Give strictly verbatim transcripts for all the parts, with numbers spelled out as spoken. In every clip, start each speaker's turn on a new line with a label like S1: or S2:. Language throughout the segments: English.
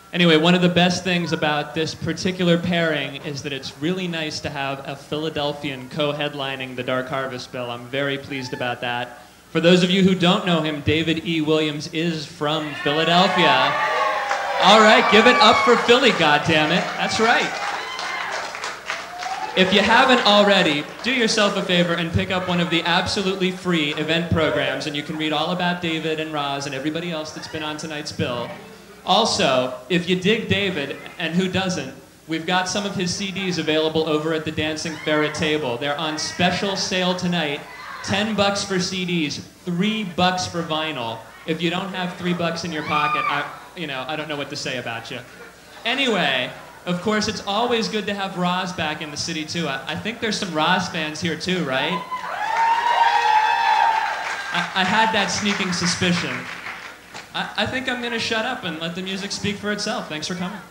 S1: Anyway, one of the best things about this particular pairing is that it's really nice to have a Philadelphian co-headlining the Dark Harvest bill. I'm very pleased about that. For those of you who don't know him, David E. Williams is from Philadelphia. All right, give it up for Philly, goddammit. That's right. If you haven't already, do yourself a favor and pick up one of the absolutely free event programs, and you can read all about David and Roz and everybody else that's been on tonight's bill. Also, if you dig David, and who doesn't, we've got some of his C Ds available over at the Dancing Ferret table. They're on special sale tonight. Ten bucks for C Ds, three bucks for vinyl. If you don't have three bucks in your pocket, I, you know, I don't know what to say about you. Anyway, of course, it's always good to have Roz back in the city, too. I, I think there's some Roz fans here, too, right? I, I had that sneaking suspicion. I, I think I'm going to shut up and let the music speak for itself. Thanks for coming.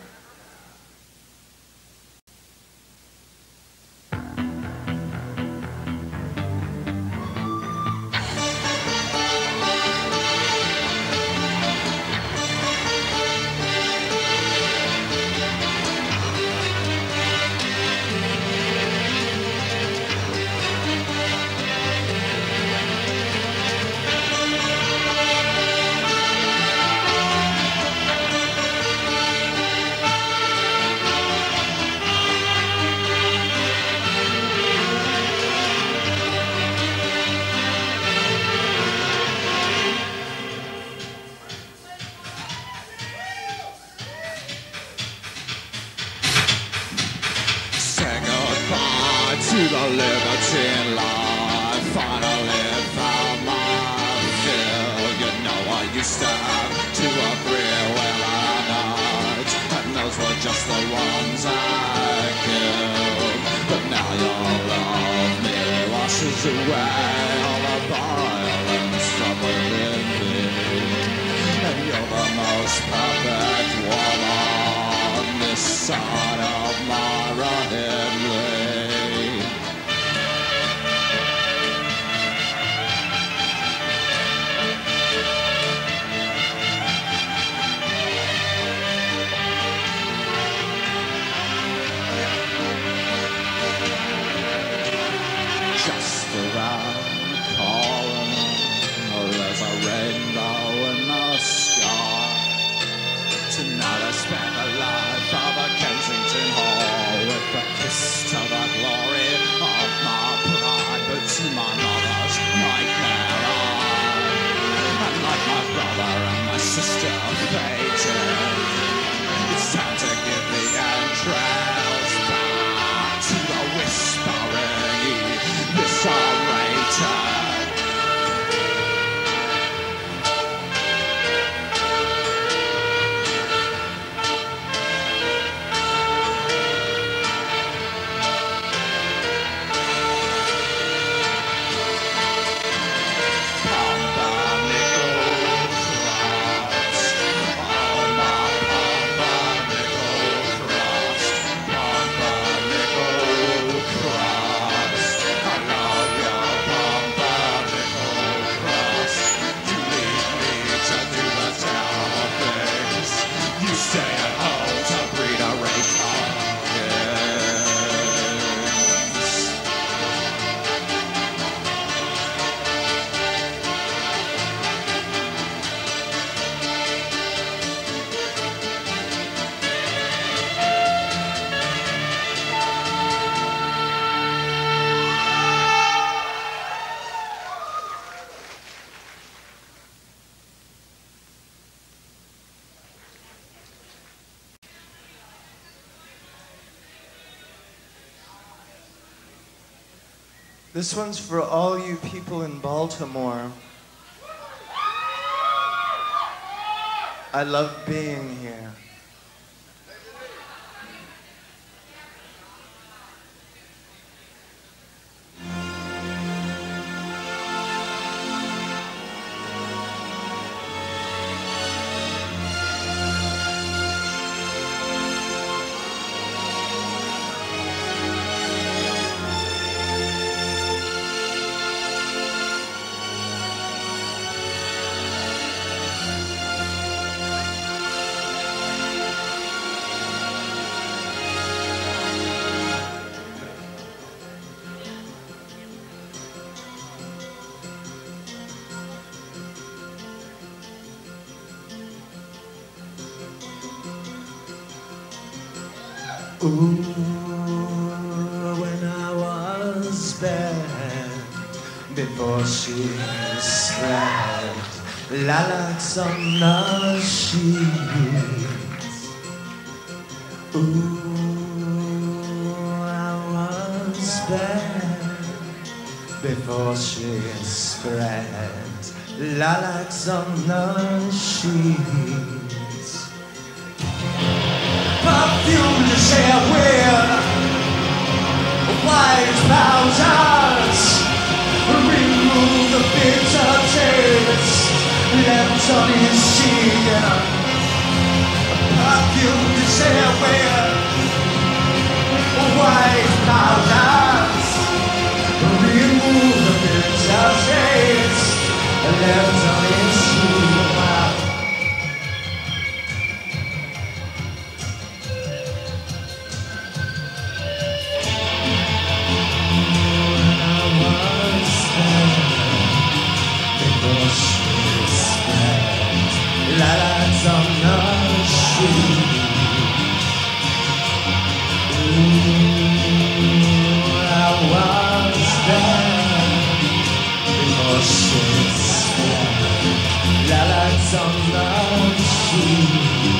S2: This one's for all you people in Baltimore. I love being here. Ooh, when I was bad, before she spread lilacs on the sheets. Ooh, I was bad before she spread lilacs on the sheets. Perfume to share with white powders, remove the bitter taste left on his cheek. Perfume to share with white powders, remove the bitter taste left on his cheek. Lights on the street. Ooh, I was there before she spread lights on the street.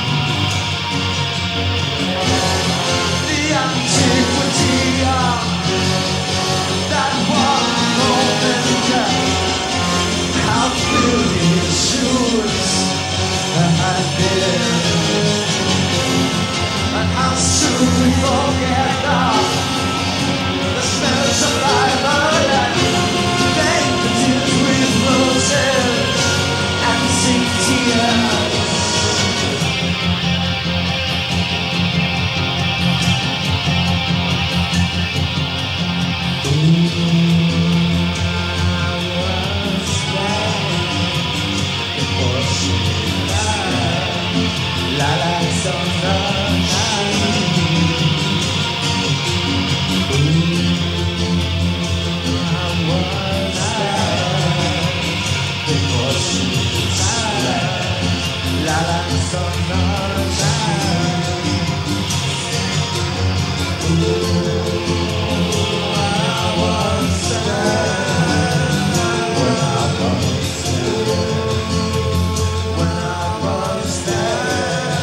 S2: The antiquity of that one moment, how filthy his shoes I've been, and how soon we forget the, the smells of life and banquets with roses and sing tears. Lights on the street. Ooh, I was there before she slept. Lights on the street. Ooh, I was there when I was there. When I was there.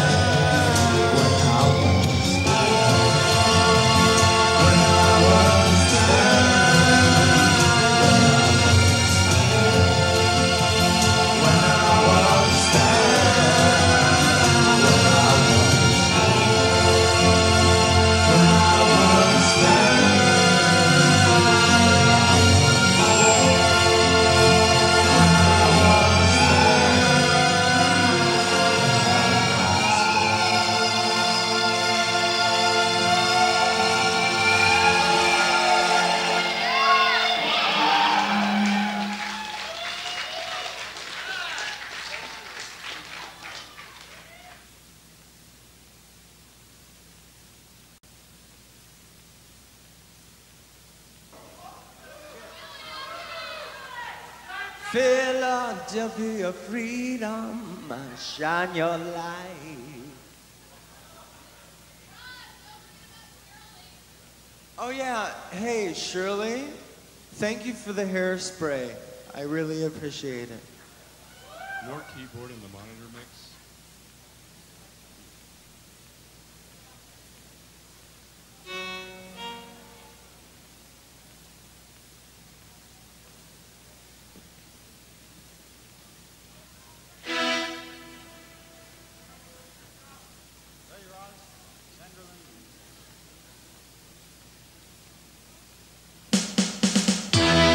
S2: Philadelphia freedom, shine your light. Oh yeah, hey Shirley, thank you for the hairspray. I really appreciate it.
S3: More keyboard in the monitor mix.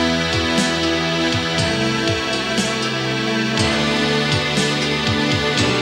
S4: Thank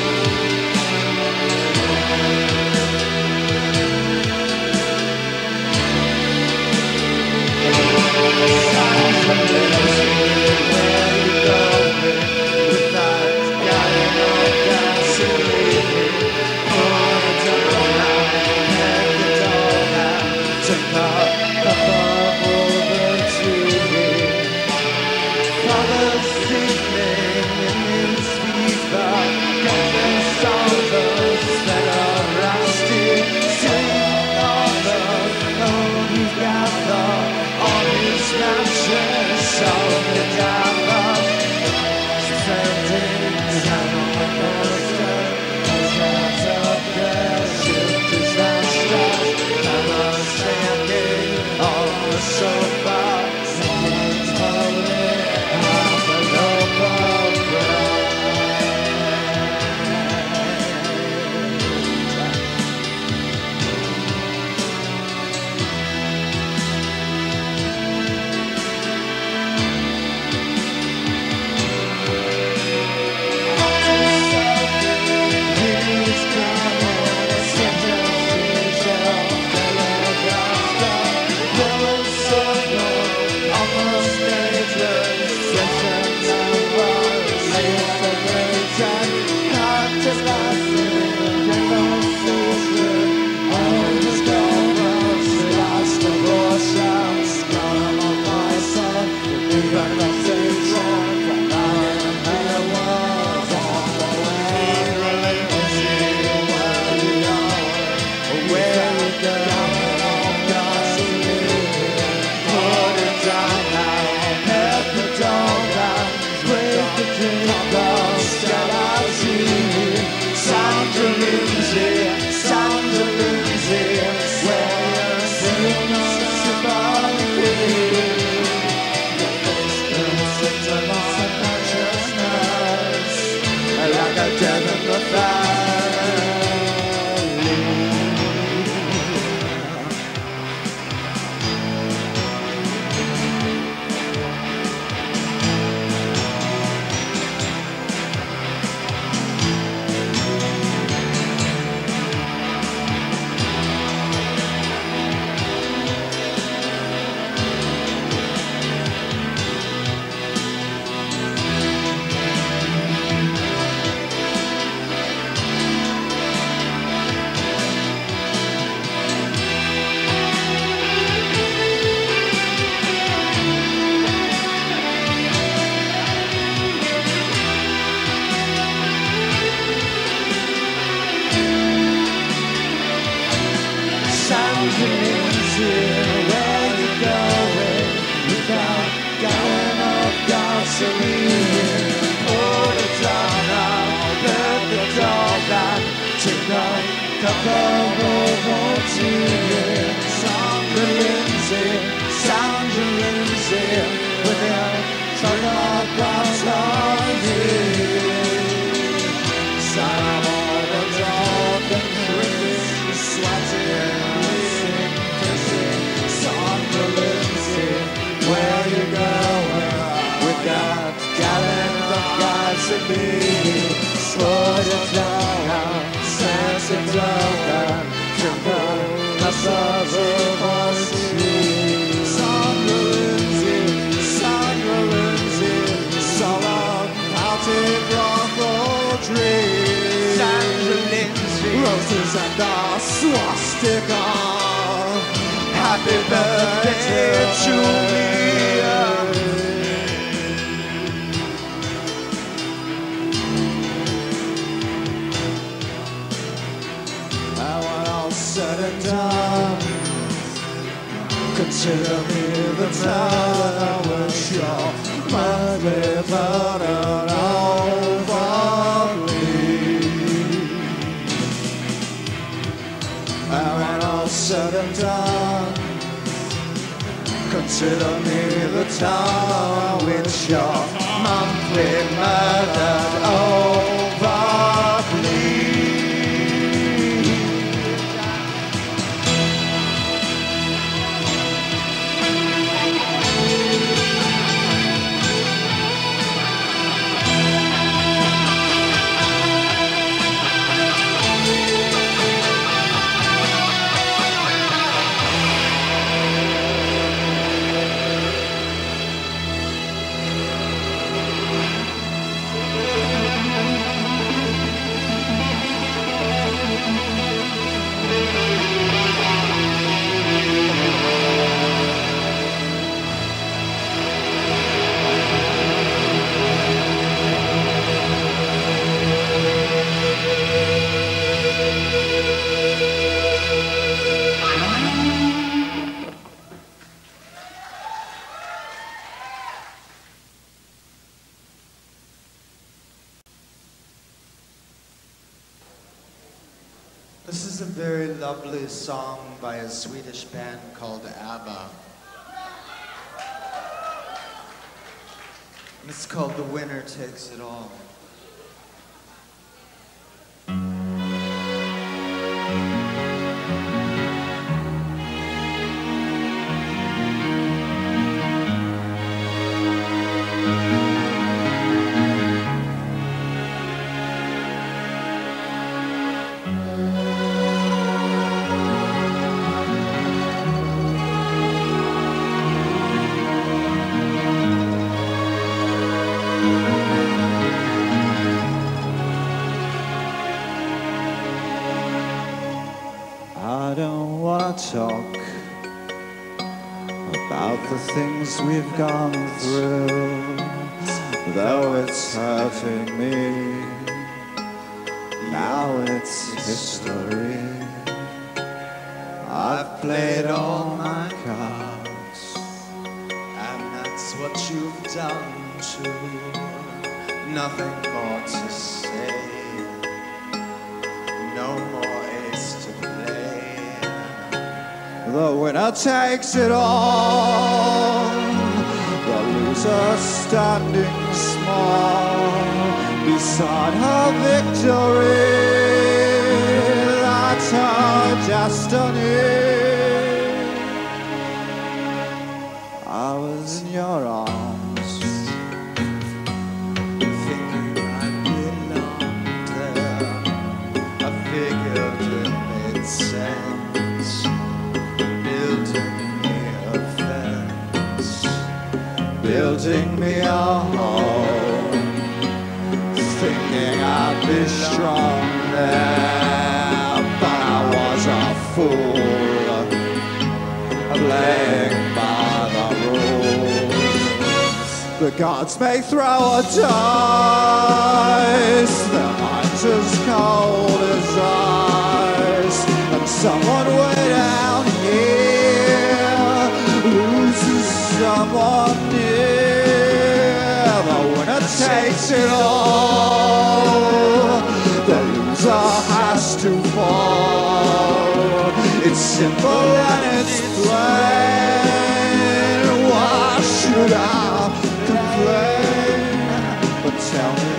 S2: Lindsay, where you going without gallon of gasoline? Put it down now, let the dog out tonight. Cup of Ovaltine. Sandra Lindsay, Sandra Lindsay, without turn our glass on you. Sign all the dog and creeping, sweating, bleeding, kissing. Sandra Lindsay, where you going without gallon of gasoline? Slow it down, sense it down, tremble, that's all of us. Sandra Lindsay, Sandra Lindsay, so long, I'll take Brothel dreams. Sandra Lindsay, roses and a swastika. Happy birthday to me. Said and done, consider me the man I wish your mind without an overleaf. And when all's said and done, consider me the town I wish your monthly murdered overleaf. This is a very lovely song by a Swedish band called ABBA. And it's called The Winner Takes It All. I don't want to talk about the things we've gone through, though it's hurting me. Now it's history. I've played all my cards, and that's what you've done too. Nothing more to say, no more ace to play. The winner takes it all, the loser standing small beside her victory. That's her destiny. I was in your arms, thinking I belonged there. I figured it made sense, building me a fence, building me a home, thinking I'd be strong there. But I was a fool, playing by the rules. The gods may throw a dice, their minds as cold as ice, and someone way down here it all. The loser has to fall. It's simple and it's plain. Why should I complain? But tell me,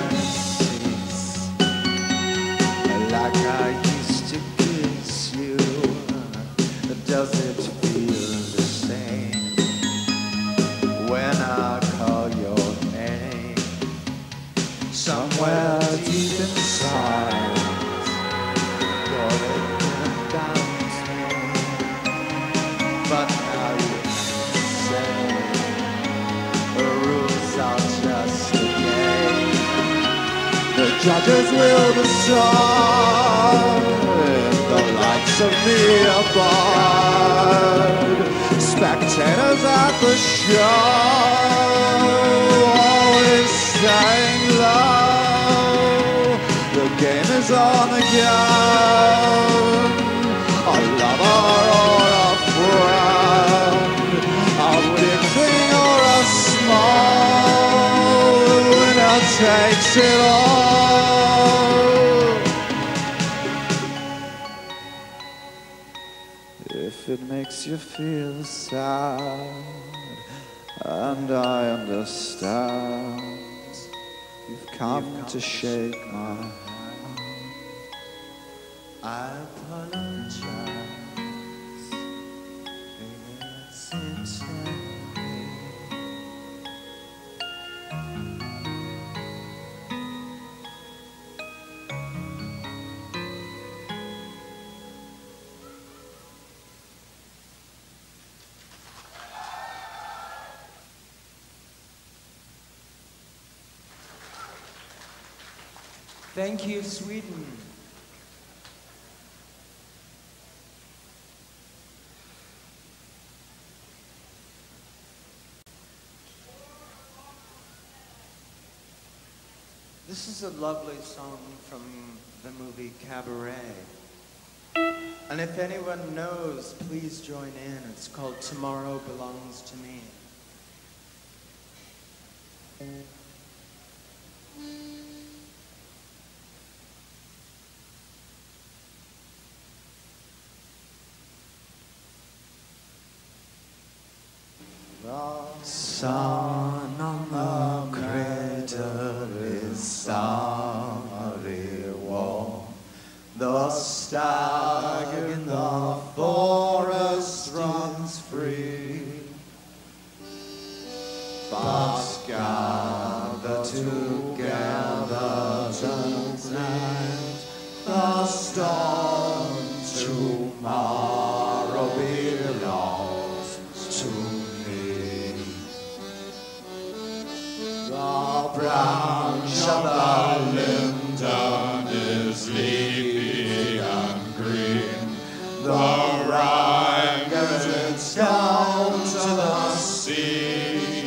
S2: like I used to kiss you, does it feel the same when I call your name? Somewhere deep inside, you're in downtown. But now you say the rules are just a game. The judges will decide. The lights of me above, spectators at the show, always staying low. The game is on again. A lover or a friend, a big thing or a small, the winner takes it all. If it makes you feel sad, and I understand, you've come, you've come to shake my hand, I apologize. Maybe it's intended.
S4: Thank you, Sweden. This is a lovely song from the movie Cabaret. And if anyone knows, please join in. It's called Tomorrow Belongs to Me.
S2: The sun on the crater is summery warm. The stag in the forest runs free. But gather together tonight, the storm tomorrow belongs to me. The branch of the linden is leafy and green. The rhyme gets down to the sea.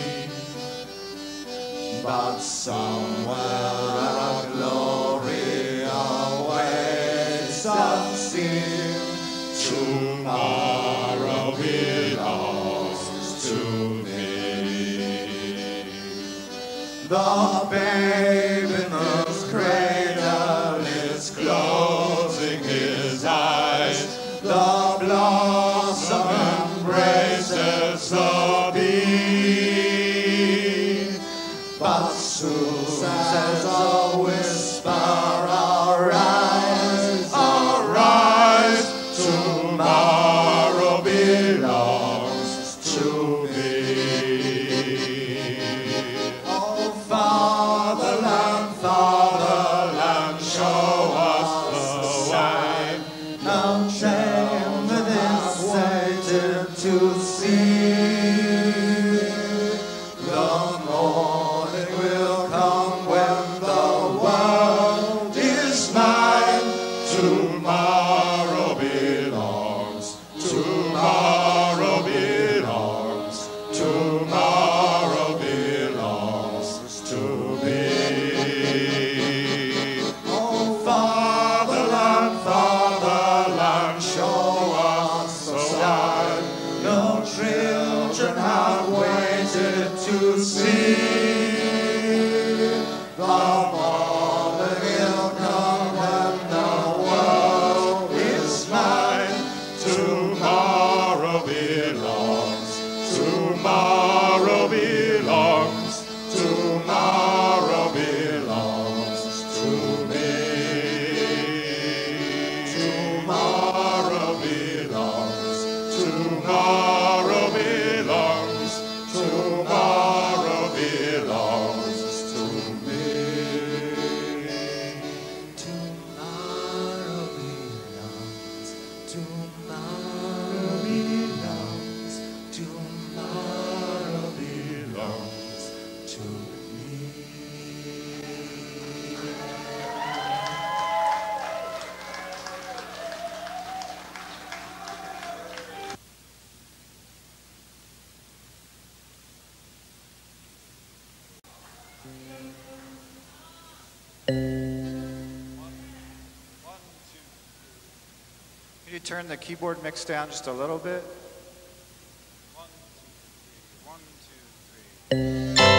S2: But somewhere a glory awaits unseen. Tomorrow belongs to me. The babe in the cradle is closing his eyes. The blossom embraces the bee. But soon as a whisper, arise, arise, tomorrow belongs to me. Oh, fatherland, fatherland, show us the way. No shame that is waited to see. The morning will come when the world is mine. Tomorrow belongs, tomorrow belongs, tomorrow belongs to me. Oh, fatherland, fatherland, show us the sign. No children have waited to see.
S5: Could you turn the keyboard mix down just a little bit? One, two, three. One, two, three.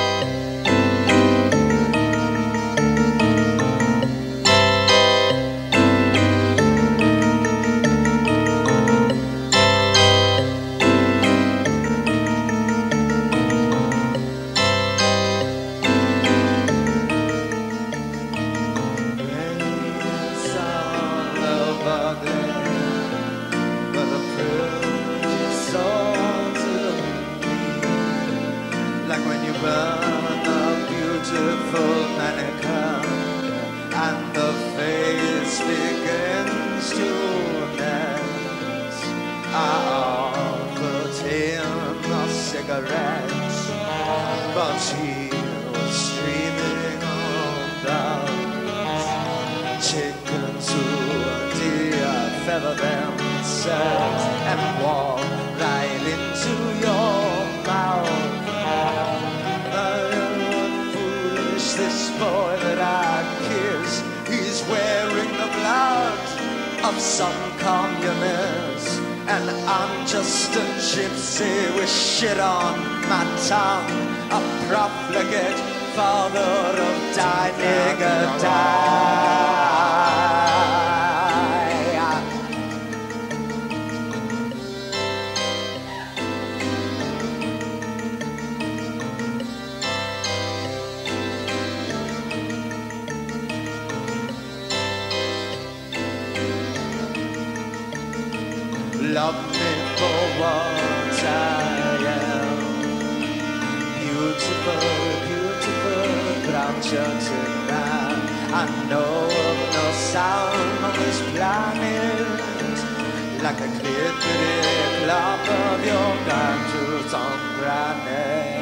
S2: Love me for what I am. Beautiful, beautiful, but I'm just a man. I know of no sound on this planet like the clippity clop of your grandeurs on granite.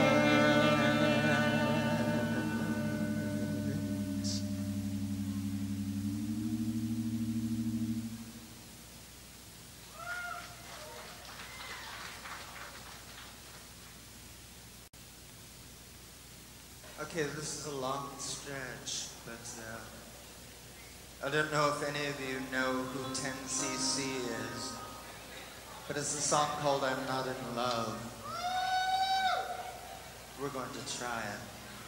S4: Okay, this is a long stretch, but uh, I don't know if any of you know who ten C C is, but it's a song called I'm Not in Love. We're going to try it.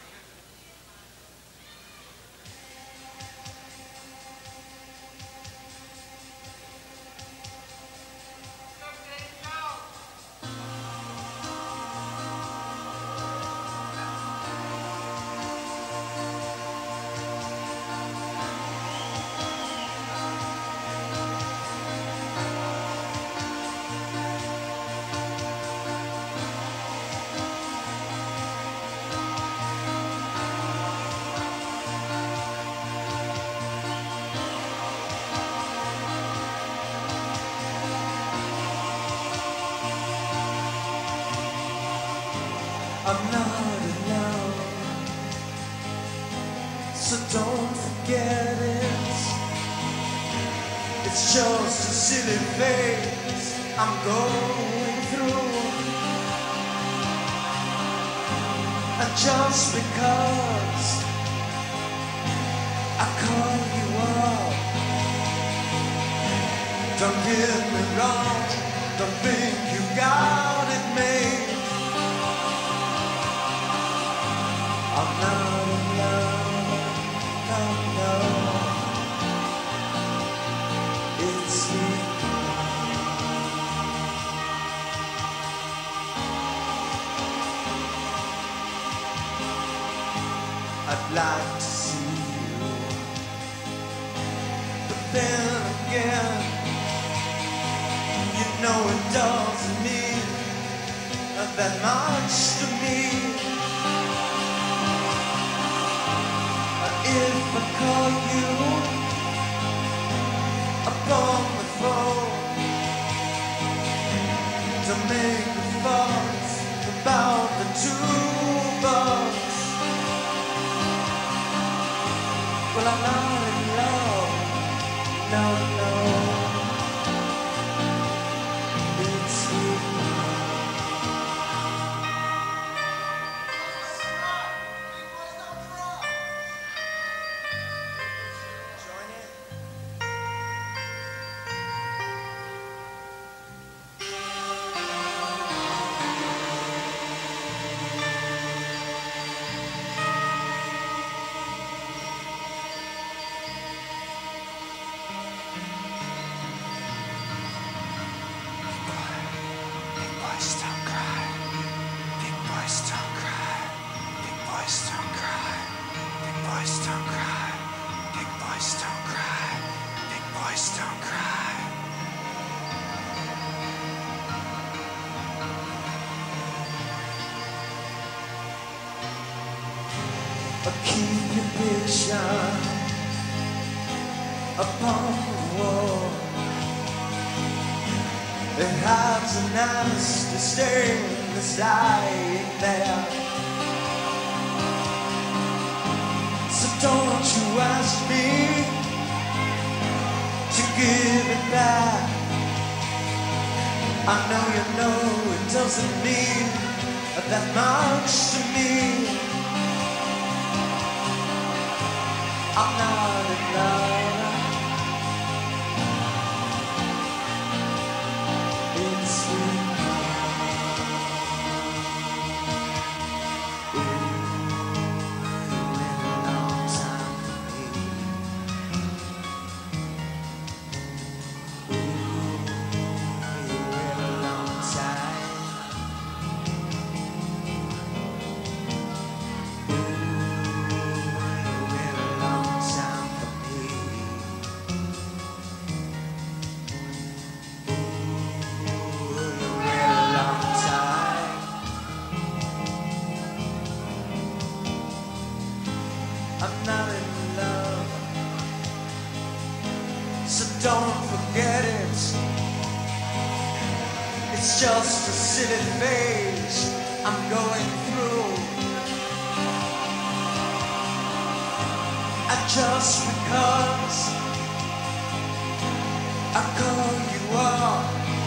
S2: I'm not in love, so don't forget it. It's just a silly phase I'm going through. And just because I call you up, don't get me wrong, don't think you got it made. I'm not in love, no, no. It's you. I'd like to see you, but then again, you know it doesn't mean that much to me. If I call you upon the phone to make a fuss about the two of us, well, I'm not in love, no, no. It's you. keep your picture upon the wall. It hides a nasty stain that's lying there. So don't you ask me to give it back. I know you know it doesn't mean that much to me. I'm not in love. It's with me. Ooh, been a long time for me. Ooh, you wait a long time. I'm not in love, so don't forget it. It's just a silly phase I'm going through. And just because I call you up,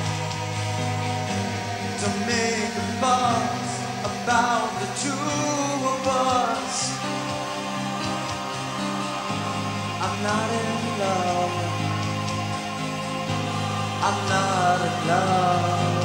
S2: don't make a fuss about the two of us. I'm not in love. I'm not in love.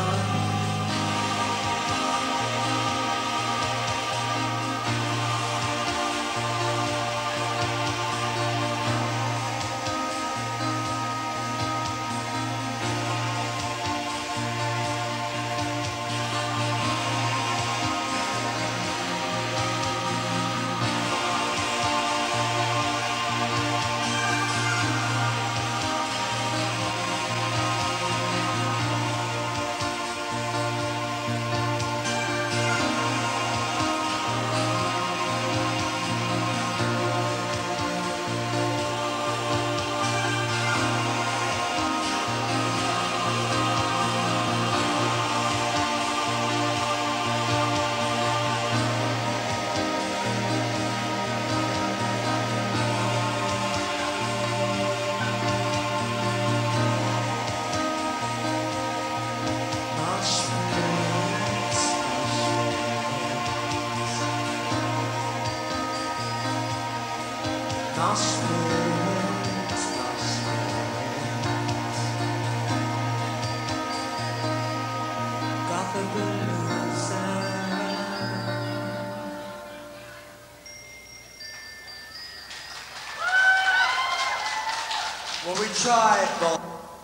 S2: Well, we tried, but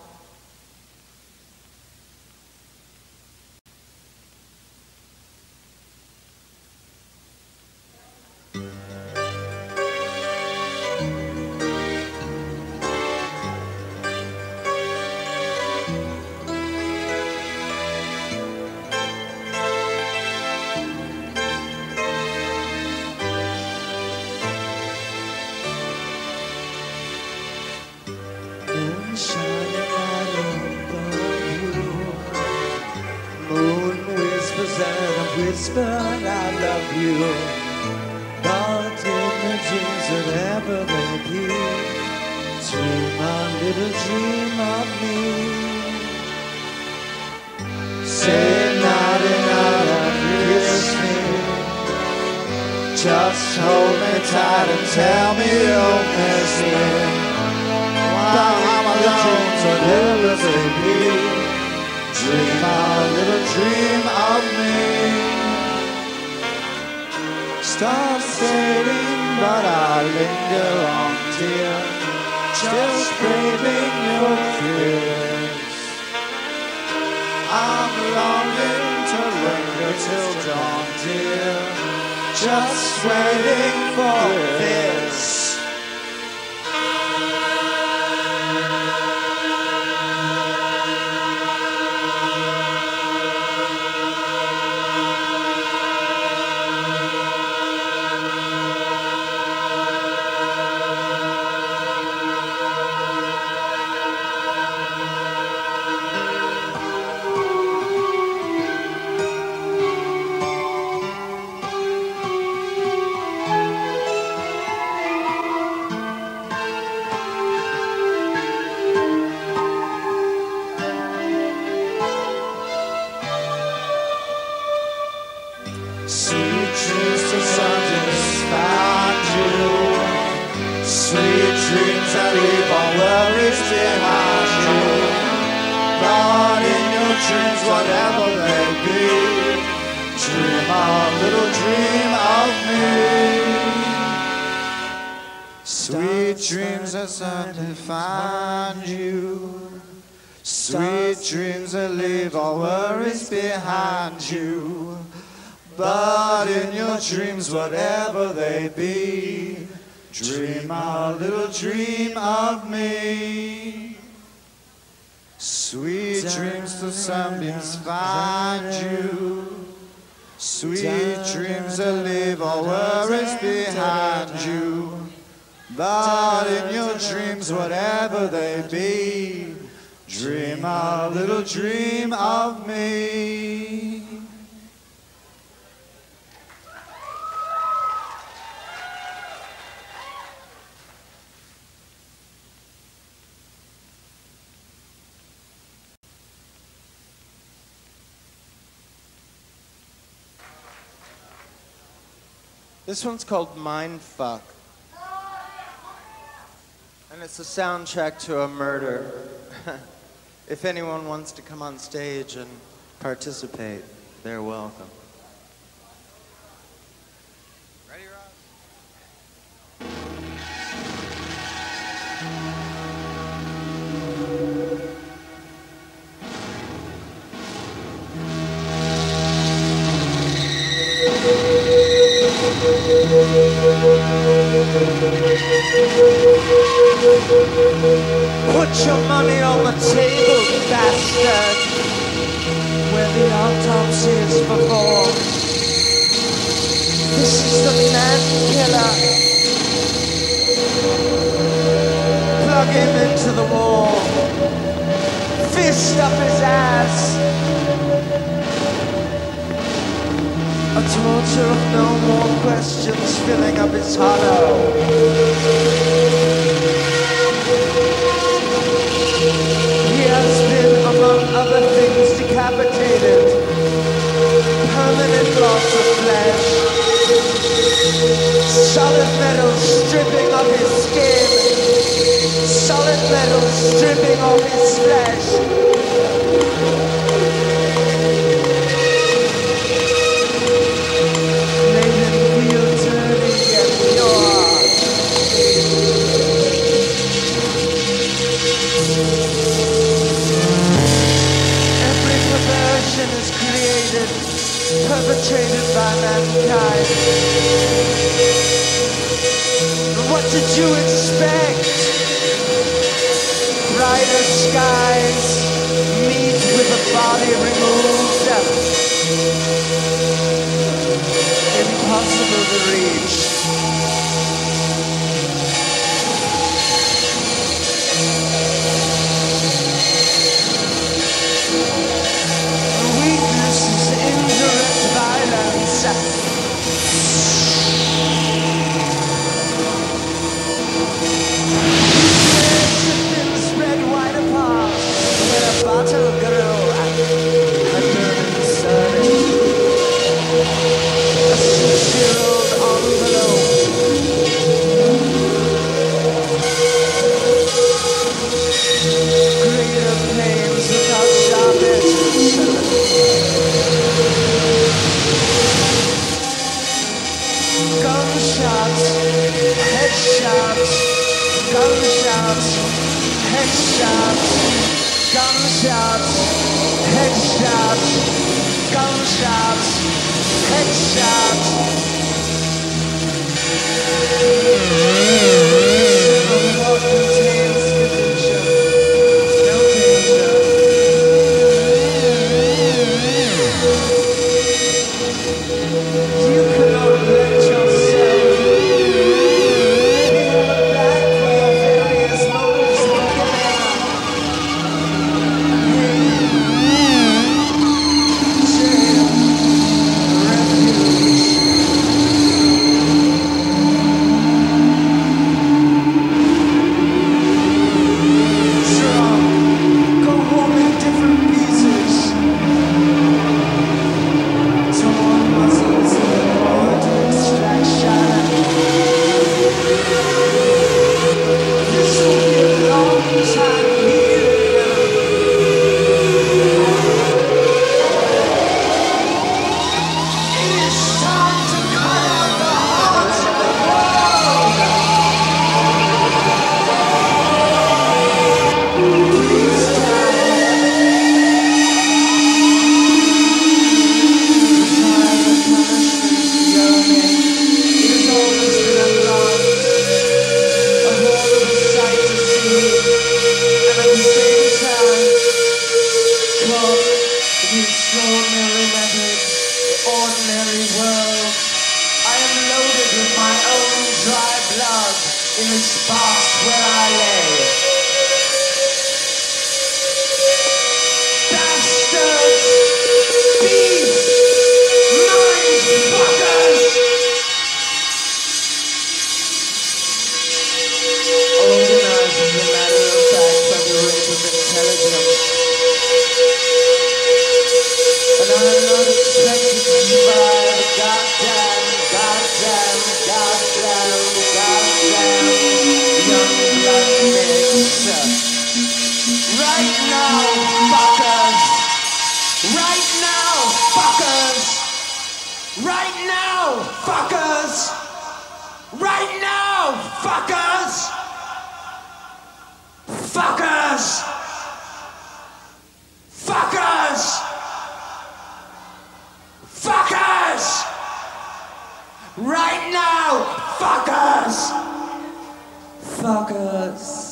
S2: whisper I love you, but in the dreams whatever they be, dream a little dream of me. Say naughty, naughty, kiss me, just hold me tight and tell me you'll miss me. While I'm alone, whatever they be, dream a little dream of me. Stars fading, but I linger on, dear, just craving your kiss. I'm longing to linger till dawn, dear, just waiting for this.
S5: dreams, whatever they be. Dream a little dream of me. Sweet dreams that suddenly find you. Sweet dreams that leave all worries behind you. But in your dreams, whatever they be, dream a little dream of me. Sweet dreams till sunbeams find you. Sweet dreams that leave all worries behind you. But in your dreams, whatever they be, dream a little dream of me.
S4: This one's called Mindfuck. And it's a soundtrack to a murder. If anyone wants to come on stage and participate, they're welcome.
S5: Ready, Ross?
S2: Put your money on the table, bastard, where the autopsy is performed. This is the man killer. Plug him into the wall. Fist up his ass. A torture of no more questions filling up his hollow. He has been, among other things, decapitated. Permanent loss of flesh. Solid metal stripping of his skin. Solid metal stripping of his flesh. Made him feel dirty and pure. Every perversion is created, perpetrated by mankind. What did you expect? Brighter skies, meet with a body removed. Impossible to reach. Weakness is indirect violence. Spread wide apart where a bottle grew. A burning serving. A six-year-old envelope. Greater pains without sharp edges. Gunshots, headshots, gunshots, headshots, gunshots, headshots, gunshots, headshots. Civil war contains condition, no danger. You cannot let yourself feel back for your various motives for killing. Jail, refuge. Fuckers! Fuckers! Fuckers! Right now! Fuckers! Fuckers!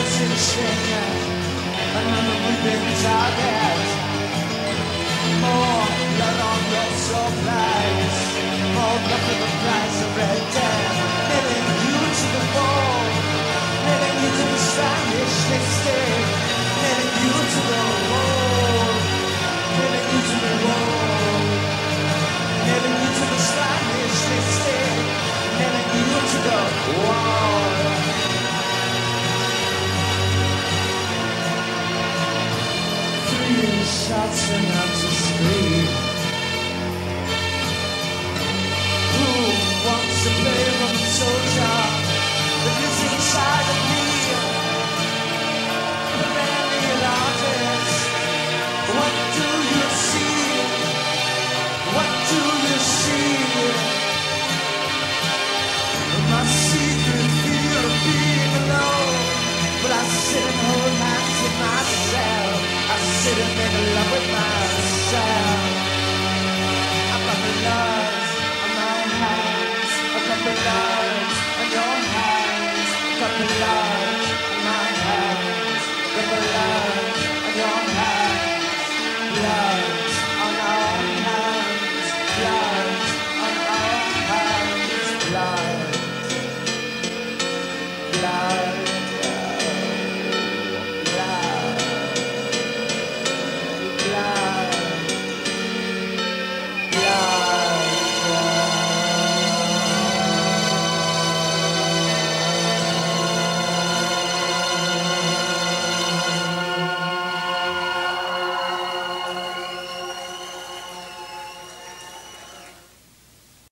S2: Another moving target. More